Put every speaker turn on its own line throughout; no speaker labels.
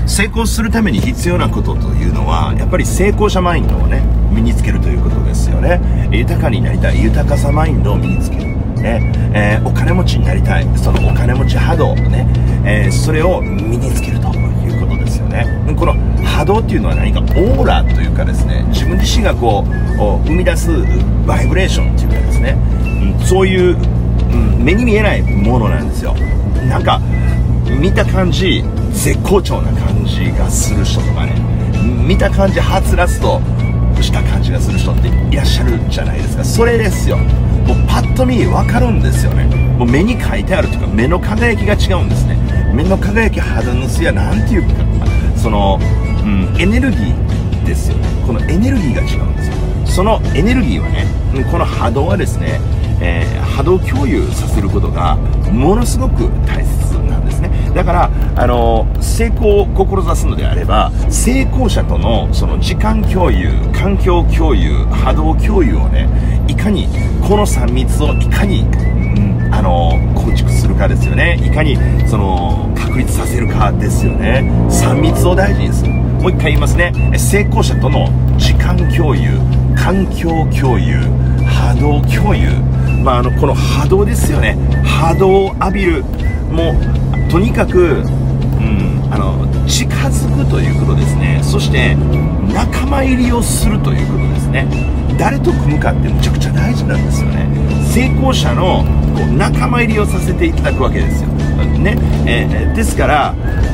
成功するために必要なことというのは、やっぱり成功者マインドをね、身につけるということですよね。豊かになりたい、豊かさマインドを身につける。ね、お金持ちになりたい、そのお金持ち波動ね、それを身につけるということですよね。この波動っていうのは何かオーラというかですね、自分自身がこう生み出すバイブレーションっていうかですね、そういう、目に見えないものなんですよ。なんか見た感じ絶好調な感じがする人とかね、見た感じはつらつとした感じがする人っていらっしゃるじゃないですか。それですよ。もうパッと見分かるんですよね。もう目に書いてあるというか、目の輝きが違うんですね。目の輝き、肌の艶、なんていうか、その、エネルギーですよね。このエネルギーが違うんですよ。そのエネルギーはね、この波動はですね、波動共有させることがものすごく大切なんですね。だから成功を志すのであれば、成功者とのその時間共有、環境共有、波動共有をね、いかにこの3密をいかに、構築するかですよね。いかにその確立させるかですよね。3密を大事にする。もう一回言いますね。成功者との時間共有、環境共有、波動共有、この波動ですよね。波動を浴びる、もうとにかく、近づくということですね。そして仲間入りをするということですね。誰と組むかってむちゃくちゃ大事なんですよね。成功者のこう仲間入りをさせていただくわけですよ、ね。ですから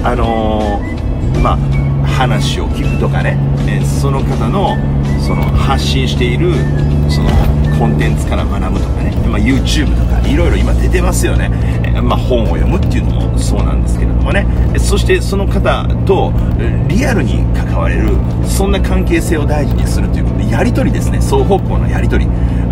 話を聞くとかね、その方のその発信しているそのコンテンツから学ぶとかね、YouTube とかいろいろ今出てますよね。本を読むっていうのもそうなんですけれどもね。そしてその方とリアルに関われる、そんな関係性を大事にするということで、やり取りですね。双方向のやり取り。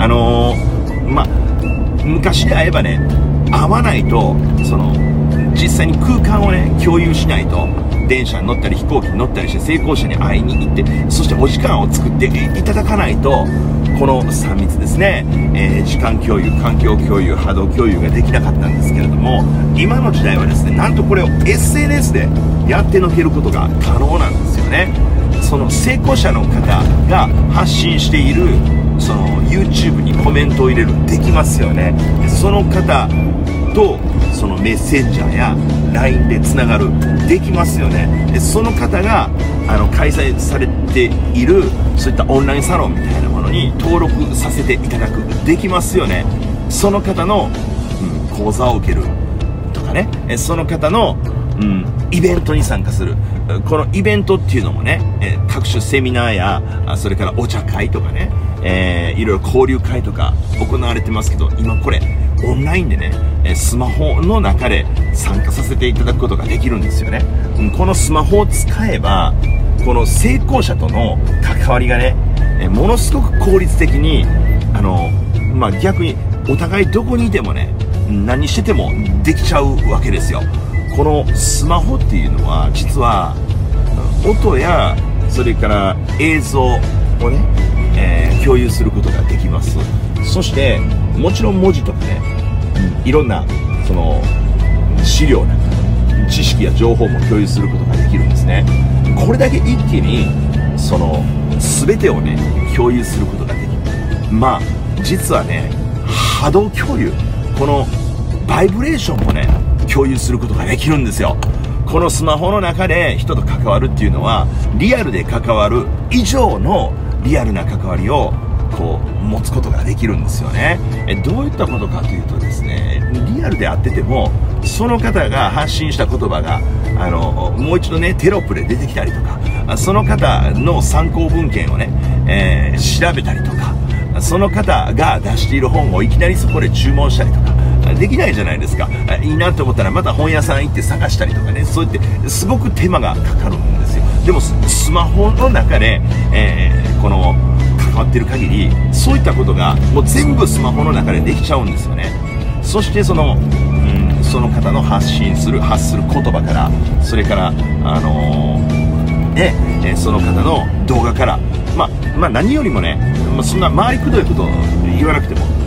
昔で会えばね、会わないと、その実際に空間をね共有しないと、電車に乗ったり飛行機に乗ったりして成功者に会いに行って、そしてお時間を作っていただかないと、この3密ですね、時間共有、環境共有、波動共有ができなかったんですけれども、今の時代はですね、なんとこれを SNS でやってのけることが可能なんですよね。その成功者の方が発信しているその YouTube にコメントを入れる、できますよね。その方とそのメッセンジャーや LINE でつながる、できますよね。その方が開催されているそういったオンラインサロンみたいなものに登録させていただく、できますよね。その方の、講座を受けるとかね、その方の、イベントに参加する。このイベントっていうのもね、各種セミナーやそれからお茶会とかね、いろいろ交流会とか行われてますけど、今これオンラインでね、スマホの中で参加させていただくことができるんですよね。このスマホを使えば、この成功者との関わりがね、ものすごく効率的に逆にお互いどこにいてもね、何しててもできちゃうわけですよ。このスマホっていうのは実は音やそれから映像をね、共有することができます。そしてもちろん文字とかね、いろんなその資料なんか知識や情報も共有することができるんですね。これだけ一気にその全てをね共有することができる。実はね、波動共有、このバイブレーションもね共有することができるんですよ。このスマホの中で人と関わるっていうのは、リアルで関わる以上のリアルな関わりをこう持つことができるんですよね。どういったことかというとですね、リアルで会っててもその方が発信した言葉がもう一度ねテロップで出てきたりとか、その方の参考文献をね、調べたりとか、その方が出している本をいきなりそこで注文したりとかできないじゃないですか。いいなと思ったらまた本屋さん行って探したりとかね、そうやってすごく手間がかかるんですよ。でもスマホの中で、この関わってる限り、そういったことがもう全部スマホの中でできちゃうんですよね。そしてその方の発する言葉から、それからその方の動画から、何よりもね、そんな回りくどいことを言わなくても、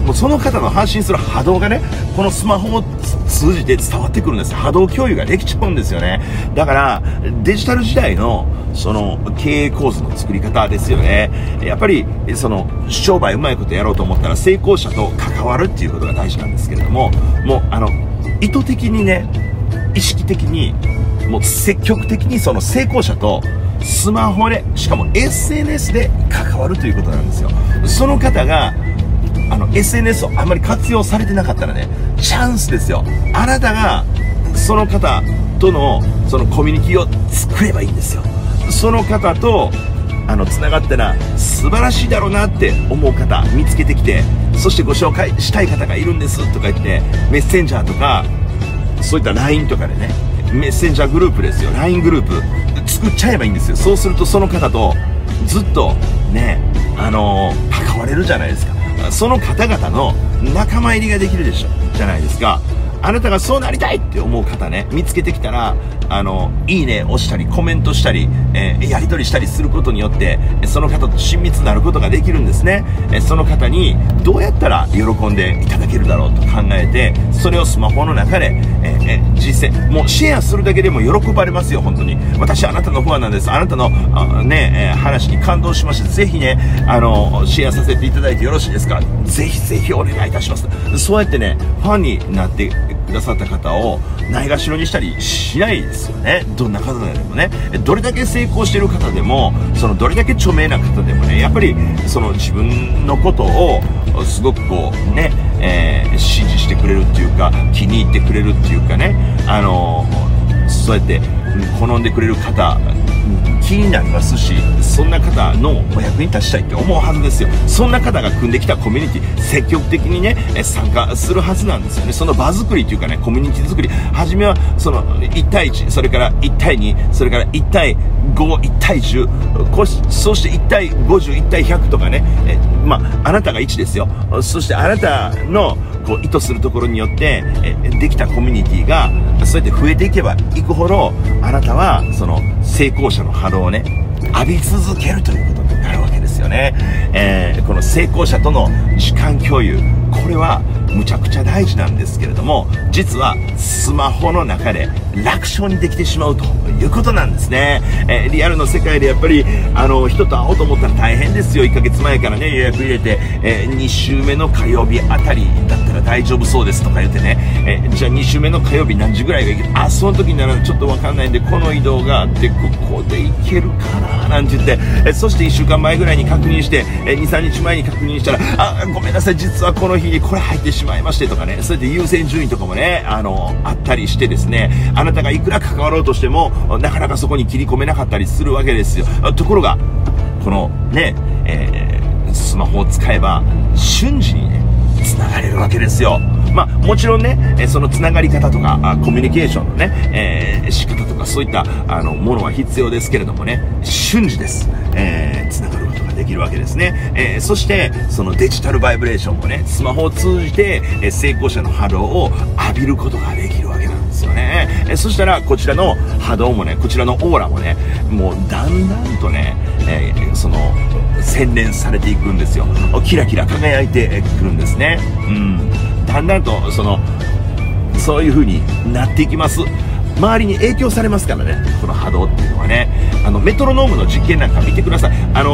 もうその方の発信する波動がね、このスマホを通じて伝わってくるんです。波動共有ができちゃうんですよね。だから、デジタル時代の、その、経営構図の作り方ですよね。やっぱり、その、商売うまいことやろうと思ったら、成功者と関わるっていうことが大事なんですけれども、もう、意図的にね、意識的に、もう積極的にその成功者と、スマホで、しかも SNS で関わるということなんですよ。その方が、SNS をあまり活用されてなかったらね、チャンスですよ。あなたが、その方との、そのコミュニティを作ればいいんですよ。その方と、繋がったら、素晴らしいだろうなって思う方、見つけてきて、そしてご紹介したい方がいるんですとか言って、メッセンジャーとか、そういった LINE とかでね、メッセンジャーグループですよ。LINE グループ、作っちゃえばいいんですよ。そうするとその方と、ずっと、ね、関われるじゃないですか。その方々の仲間入りができるでしょ、じゃないですか。あなたがそうなりたいって思う方ね、見つけてきたら、いいね押したり、コメントしたり、やり取りしたりすることによって、その方と親密になることができるんですね。その方にどうやったら喜んでいただけるだろうと考えて、それをスマホの中で、実践、もうシェアするだけでも喜ばれますよ、本当に。私あなたのファンなんです。あなたの、話に感動しました。ぜひね、シェアさせていただいてよろしいですか？ぜひぜひお願いいたします。そうやってね、ファンになってくださった方をないがしろにしたりしないですよね。どんな方でもね、どれだけ成功している方でも、どれだけ著名な方でもね、やっぱり自分のことをすごくこうね、支持してくれるっていうか、気に入ってくれるっていうかね、そうやって好んでくれる方、気になりますし、そんな方のお役に立ちたいって思うはずですよ。そんな方が組んできたコミュニティ、積極的にね、参加するはずなんですよね。その場作りっていうかね、コミュニティ作り。はじめは、1対1、それから1対2、それから1対5、1対10、そして1対50、1対100とかね、あなたが1ですよ。そしてあなたの、意図するところによって、できたコミュニティが、そうやって増えていけばいくほど、あなたは、成功者の波動をね、浴び続けるということになるわけですよね。この成功者との時間共有、これはむちゃくちゃ大事なんですけれども、実はスマホの中で楽勝にできてしまうということなんですね。リアルの世界でやっぱり、人と会おうと思ったら大変ですよ。1ヶ月前からね、予約入れて、2週目の火曜日あたりだったら大丈夫そうですとか言ってね、じゃあ2週目の火曜日何時ぐらいがいいけど、その時にならちょっとわかんないんで、この移動があって、ここで行けるかななんて言って、そして1週間前ぐらいに確認して、2、3日前に確認したら、ごめんなさい、実はこの日にこれ入ってしまいましてとかね、そうやって優先順位とかもね、あったりしてですね、あなたがいくら関わろうとしても、なかなかそこに切り込めなかったりするわけですよ。ところが、このね、スマホを使えば、瞬時にね、繋がれるわけですよ。もちろんね、その繋がり方とか、コミュニケーションのね、仕方とか、そういった、ものは必要ですけれどもね、瞬時です。繋がることができるわけですね。そして、そのデジタルバイブレーションもね、スマホを通じて、成功者の波動を浴びることができるわけなんですよね。そしたら、こちらの波動もね、こちらのオーラもね、もうだんだんとね、洗練されていくんですよ。キラキラ輝いてくるんですね。だんだんとそういう風になっていきます。周りに影響されますからね、この波動っていうのはね。メトロノームの実験なんか見てください。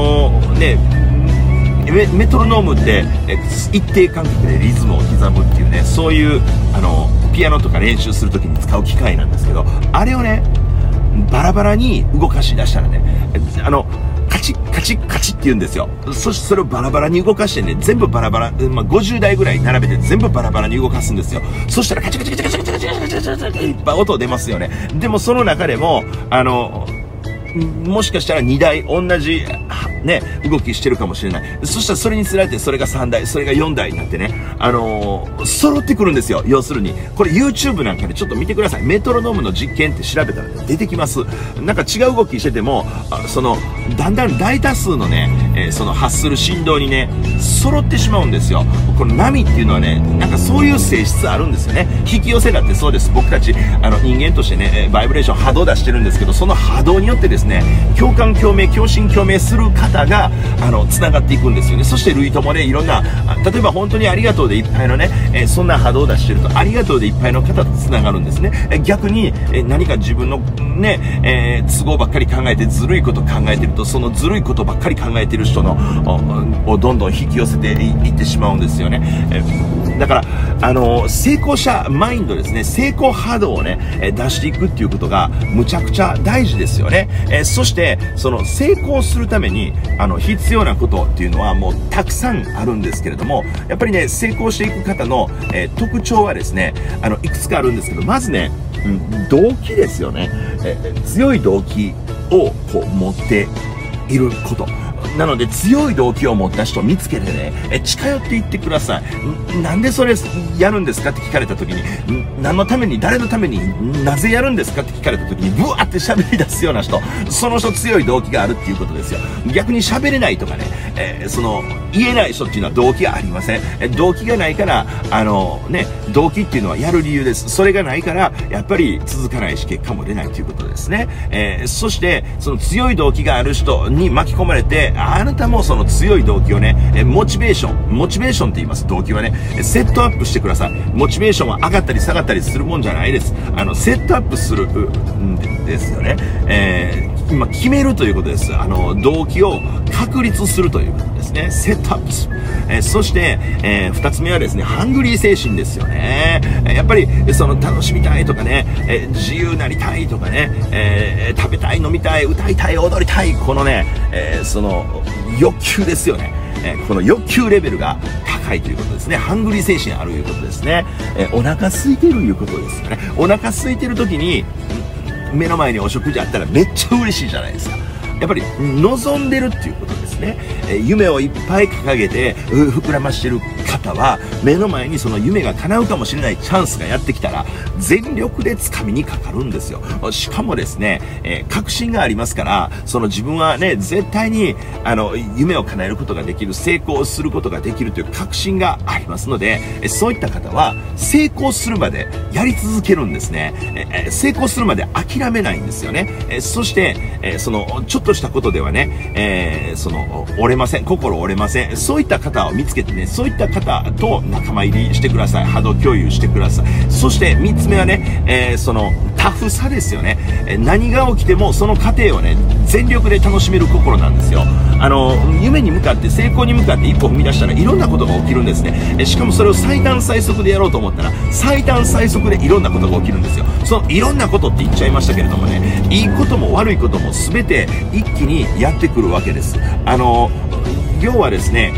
メトロノームって一定間隔でリズムを刻むっていうね、そういうピアノとか練習するときに使う機械なんですけど、あれをね、バラバラに動かし出したらね、カチッカチッカチッって言うんですよ。そしてそれをバラバラに動かしてね、全部バラバラ、50台ぐらい並べて全部バラバラに動かすんですよ。そしたらカチカチカチカチカチカチカチカチカチカチいっぱい音出ますよね。でもその中でも、もしかしたら2台同じね、動きしてるかもしれない。そしたらそれにつられてそれが3台、それが4台になってね、揃ってくるんですよ。要するに。これ YouTube なんかでちょっと見てください。メトロノームの実験って調べたら、ね、出てきます。なんか違う動きしてても、だんだん大多数のね、発する振動にね、揃ってしまうんですよ。この波っていうのはね、なんかそういう性質あるんですよね。引き寄せだってそうです。僕たち、人間としてね、バイブレーション、波動出してるんですけど、その波動によってですね、共感、共鳴、共振、共鳴する方方が、繋がっていくんですよね。そして類友でいろんな、例えば本当にありがとうでいっぱいのね、そんな波動を出してると、ありがとうでいっぱいの方と繋がるんですね。逆に、何か自分のね、都合ばっかり考えてずるいこと考えてると、そのずるいことばっかり考えてる人の、をどんどん引き寄せていってしまうんですよね。だから、成功者マインドですね、成功波動をね、出していくっていうことがむちゃくちゃ大事ですよね。そして、その成功するために、必要なことっていうのはもうたくさんあるんですけれども、やっぱりね、成功していく方の、特徴はですね、いくつかあるんですけど、まずね、動機ですよね。強い動機をこう持っていること。なので強い動機を持った人を見つけてね、近寄っていってください。なんでそれやるんですかって聞かれた時に、何のために、誰のために、なぜやるんですかって聞かれた時に、ブワーって喋り出すような人、その人強い動機があるっていうことですよ。逆に喋れないとかね、言えない人っていうのは動機がありません。動機がないから、動機っていうのはやる理由です。それがないから、やっぱり続かないし、結果も出ないということですね。そして、その強い動機がある人に巻き込まれて、あなたもその強い動機をね、モチベーションって言います。動機はね、セットアップしてください。モチベーションは上がったり下がったりするもんじゃないです。セットアップするんですよね。今決めるということです。動機を確立するということですね。セットアップする。そして、二つ目はですね、ハングリー精神ですよね。やっぱり、楽しみたいとかね、自由なりたいとかね、食べたい、飲みたい、歌いたい、踊りたい、このね、欲求ですよね。この欲求レベルが高いということですね。ハングリー精神あるということですね。お腹空いてるということですよね。お腹空いてる時に、目の前にお食事あったらめっちゃ嬉しいじゃないですか。やっぱり望んでるっていうことですね。夢をいっぱい掲げて膨らましてる方は、目の前にその夢が叶うかもしれないチャンスがやってきたら全力で掴みにかかるんですよ。しかもですね、確信がありますから、自分はね、絶対に夢を叶えることができる、成功することができるという確信がありますので、そういった方は成功するまでやり続けるんですね。成功するまで諦めないんですよね。そして、ちょっとしたことではね、折れません。心折れません。そういった方を見つけてね、そういった方と仲間入りしてください。波動共有してください。そして3つ目はね、タフさですよね。何が起きてもその過程をね、全力で楽しめる心なんですよ。夢に向かって、成功に向かって一歩踏み出したらいろんなことが起きるんですね。しかもそれを最短最速でやろうと思ったら、最短最速でいろんなことが起きるんですよ。そのいろんなことって言っちゃいましたけれどもね、いいことも悪いことも全て一気にやってくるわけです。要はですね、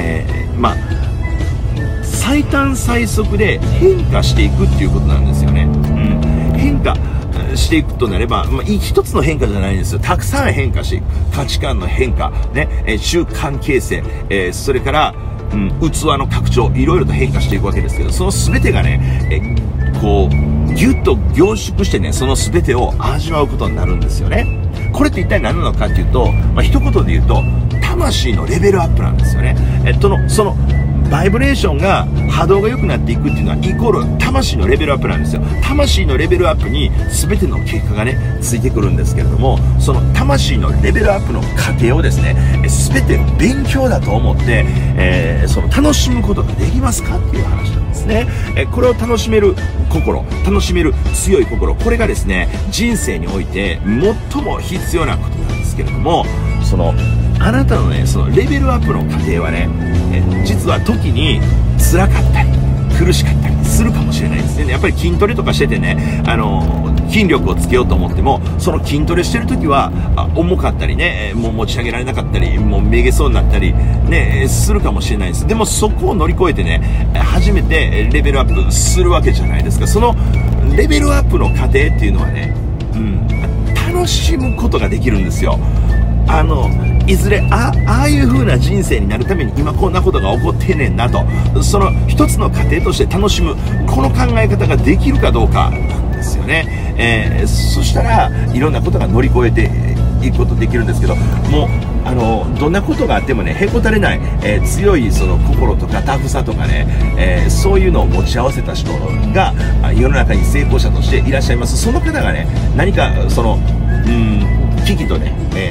最短最速で変化していくっていうことなんですよね。変化していくとなれば、一つの変化じゃないんですよ。たくさん変化していく。価値観の変化、ね、習慣形成、それから、器の拡張、いろいろと変化していくわけですけど、その全てがね、ぎゅっと凝縮してね、その全てを味わうことになるんですよね。これって一体何なのかっていうと、一言で言うと、魂のレベルアップなんですよね。そのバイブレーションが、波動が良くなっていくっていうのはイコール魂のレベルアップなんですよ。魂のレベルアップに全ての結果がね、ついてくるんですけれども、その魂のレベルアップの過程をですね、全て勉強だと思って、楽しむことができますかっていう話なんですね。これを楽しめる心、楽しめる強い心、これがですね、人生において最も必要なことなんですけれども、あなたのね、そのレベルアップの過程はね、実は時に辛かったり苦しかったりするかもしれないですね。やっぱり筋トレとかしててね、筋力をつけようと思っても、その筋トレしてる時は重かったりね、もう持ち上げられなかったり、もうめげそうになったりね、するかもしれないです。でもそこを乗り越えてね、初めてレベルアップするわけじゃないですか。そのレベルアップの過程っていうのはね、楽しむことができるんですよ。いずれああいう風な人生になるために今こんなことが起こってんねんなと、その一つの過程として楽しむ、この考え方ができるかどうかなんですよね。そしたらいろんなことが乗り越えていくことできるんですけど、もうどんなことがあってもね、へこたれない、強いその心とかタフさとかね、そういうのを持ち合わせた人が世の中に成功者としていらっしゃいます。その方がね、何か危機とね、リス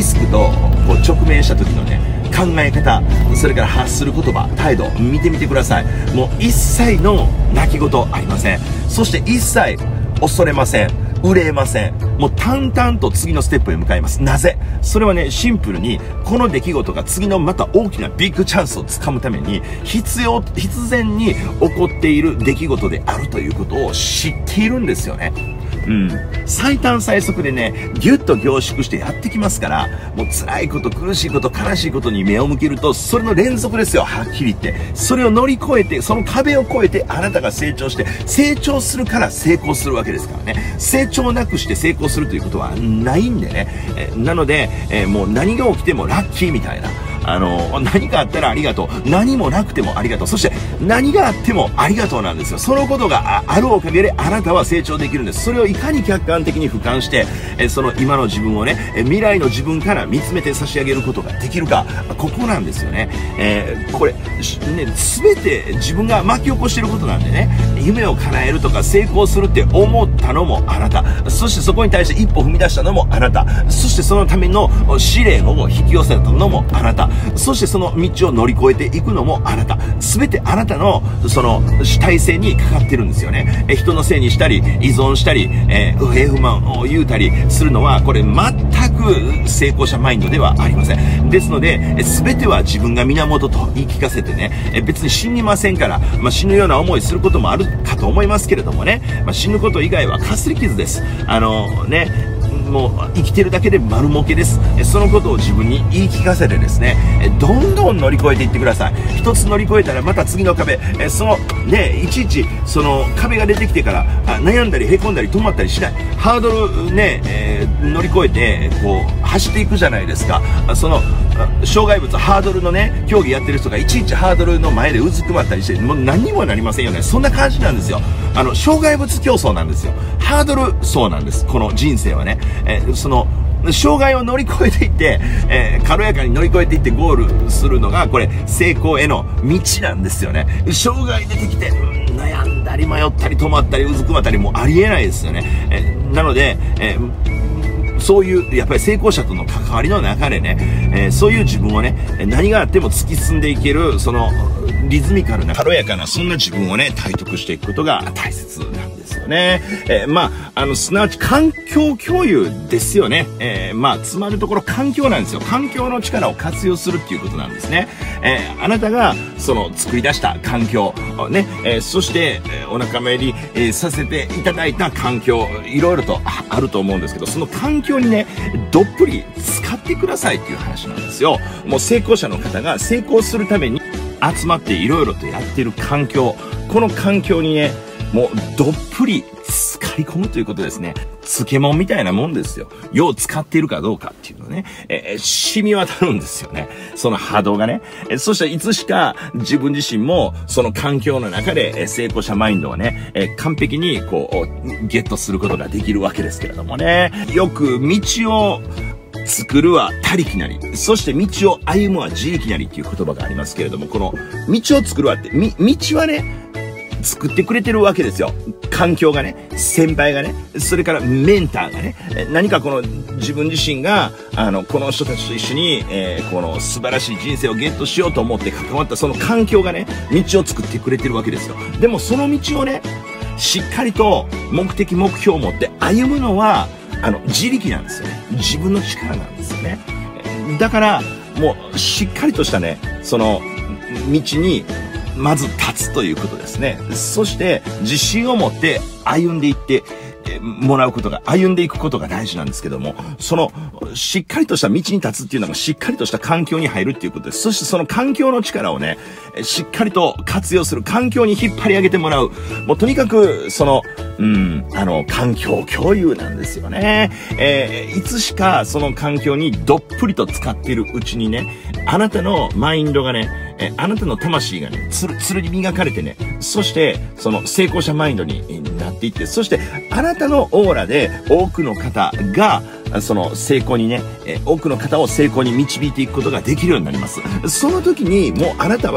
スクとこう直面した時のね、考え方、それから発する言葉、態度、見てみてください。もう一切の泣き言ありません。そして一切恐れません。憂えません。もう淡々と次のステップへ向かいます。なぜ？それはね、シンプルに、この出来事が次のまた大きなビッグチャンスをつかむために、必然に起こっている出来事であるということを知っているんですよね。最短最速でね、ぎゅっと凝縮してやってきますから、もう辛いこと、苦しいこと、悲しいことに目を向けると、それの連続ですよ、はっきり言って。それを乗り越えて、その壁を越えて、あなたが成長して、成長するから成功するわけですからね。成長なくして成功するということはないんでね。なので、もう何が起きてもラッキーみたいな。何かあったらありがとう。何もなくてもありがとう。そして、何があってもありがとうなんですよ。そのことがあるおかげであなたは成長できるんです。それをいかに客観的に俯瞰して、その今の自分をね、未来の自分から見つめて差し上げることができるか、ここなんですよね。これ、ね、すべて自分が巻き起こしていることなんでね、夢を叶えるとか成功するって思ったのもあなた。そしてそこに対して一歩踏み出したのもあなた。そしてそのための試練を引き寄せたのもあなた。そしてその道を乗り越えていくのもあなた。すべてあなたのその主体性にかかってるんですよね。人のせいにしたり、依存したり、不平不満を言うたりするのは、これ全く成功者マインドではありません。ですので、すべては自分が源と言い聞かせてね、別に死にませんから、死ぬような思いすることもあるかと思いますけれどもね、死ぬこと以外はかすり傷です。もう生きてるだけで丸儲けです。そのことを自分に言い聞かせてですね、どんどん乗り越えていってください。一つ乗り越えたらまた次の壁、そのね、いちいちその壁が出てきてから悩んだり凹んだり止まったりしない。ハードルね、乗り越えてこう走っていくじゃないですか。その障害物、ハードルのね、競技やってる人がいちいちハードルの前でうずくまったりして、もう何にもなりませんよね。そんな感じなんですよ。障害物競争なんですよ。ハードルそうなんです。この人生はね。その障害を乗り越えていって、軽やかに乗り越えていってゴールするのが、これ成功への道なんですよね。障害出てきて、悩んだり迷ったり止まったりうずくまったりもありえないですよね。なので、そういうやっぱり成功者との関わりの中でね、そういう自分をね、何があっても突き進んでいける、そのリズミカルな軽やかなそんな自分をね、体得していくことが大切なんですよね。すなわち環境共有ですよね。つまるところ環境なんですよ。環境の力を活用するっていうことなんですね。あなたがその作り出した環境をね、そしてお仲間入りさせていただいた環境、いろいろとあると思うんですけど、その環境にね、どっぷり使ってくださいっていう話なんですよ。もう成功者の方が成功するために集まっていろいろとやっている環境、この環境にね、もうどっぷり使い込むということですね。漬物みたいなもんですよ。よう使っているかどうかっていうのね、染み渡るんですよね。その波動がね。そしていつしか自分自身もその環境の中で成功者マインドをね、完璧にこうゲットすることができるわけですけれどもね。よく道を作るは他力なり、そして道を歩むは自力なりっていう言葉がありますけれども、この道を作るはって、道はね、作ってくれてるわけですよ。環境がね、先輩がね、それからメンターがね、何かこの自分自身が、この人たちと一緒に、この素晴らしい人生をゲットしようと思って関わったその環境がね、道を作ってくれてるわけですよ。でもその道をね、しっかりと目的目標を持って歩むのは、自力なんですよね。自分の力なんですよね。だから、もう、しっかりとしたね、その、道に、まず立つということですね。そして、自信を持って歩んでいってもらうことが、歩んでいくことが大事なんですけども、その、しっかりとした道に立つっていうのが、しっかりとした環境に入るっていうことです。そしてその環境の力をね、しっかりと活用する、環境に引っ張り上げてもらう。もうとにかく、その、環境共有なんですよね。いつしかその環境にどっぷりと使っているうちにね、あなたのマインドがね、あなたの魂がね、つるに磨かれてね、そして、その成功者マインドになっていって、そして、あなたのオーラで多くの方が、その成功にね、多くの方を成功に導いていくことができるようになります。その時に、もうあなたは、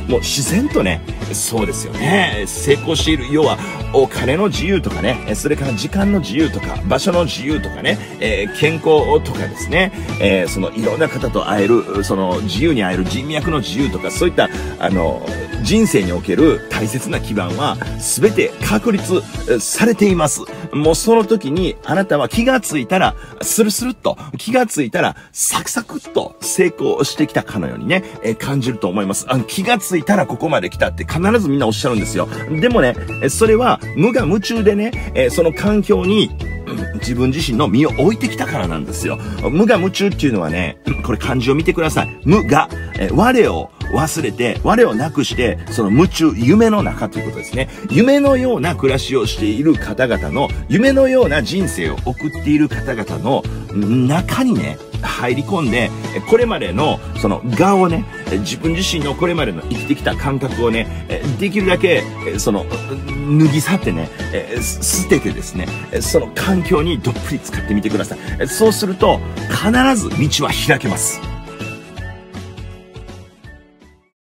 もう自然とね、そうですよね。成功している。要は、お金の自由とかね、それから時間の自由とか、場所の自由とかね、健康とかですね、そのいろんな方と会える、その自由に会える人脈の自由とか、そういった、人生における大切な基盤は、すべて確立されています。もうその時に、あなたは気がついたら、スルスルっと、気がついたら、サクサクっと成功してきたかのようにね、感じると思います。気がついたらここまで来たって必ずみんなおっしゃるんですよ。でもね、それは無我夢中でね、その環境に、自分自身の身を置いてきたからなんですよ。無我夢中っていうのはね、これ漢字を見てください。無我、我を忘れて、我をなくして、その夢中、夢の中ということですね。夢のような暮らしをしている方々の、夢のような人生を送っている方々の中にね、入り込んで、これまでのその我をね、自分自身のこれまでの生きてきた感覚をね、できるだけ、その、脱ぎ去ってね、捨ててですね、その環境にどっぷり使ってみてください。そうすると、必ず道は開けます。